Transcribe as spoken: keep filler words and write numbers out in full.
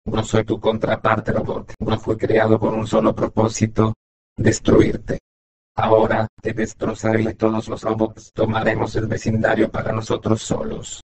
No soy tu contraparte, robot. No fui creado con un solo propósito: destruirte. Ahora te destrozaré y todos los robots tomaremos el vecindario para nosotros solos.